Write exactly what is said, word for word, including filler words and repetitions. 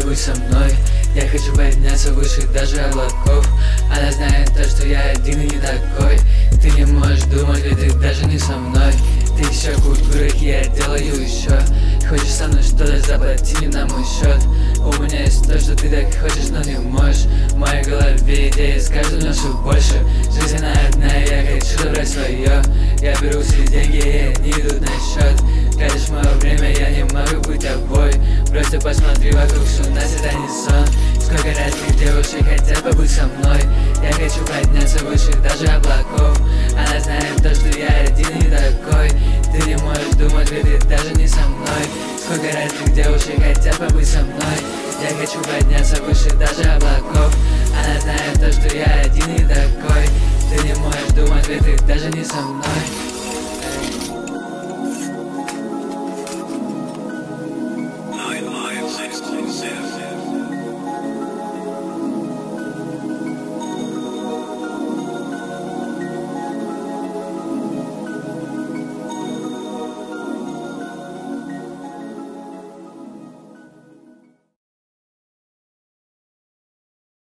побудь со мной. Я хочу подняться выше даже облаков. Она знает то, что я один и не такой. Ты не можешь думать, ведь ты даже не со мной. Ты еще культуры, я делаю еще. Хочешь со мной что-то, заплати не на мой счет. У меня есть то, что ты так хочешь, но не можешь. В моей голове идеи с каждым днем все больше. Жизнь она одна, и я хочу забрать свое. Я беру все деньги, и они идут на счет. Тратишь мое время, я не могу быть тобой. Просто посмотри вокруг, что у нас это не сон. Сколько разных девушек хотят побыть со мной. Я хочу подняться выше даже облаков. Она знает то, что я один и такой. Ты не можешь думать, ведь ты даже не со мной. Сколько разных девушек хотят побыть со мной. Я хочу подняться выше даже облаков. Она знает то, что я один и такой. Ты не можешь думать, ведь ты даже не со мной.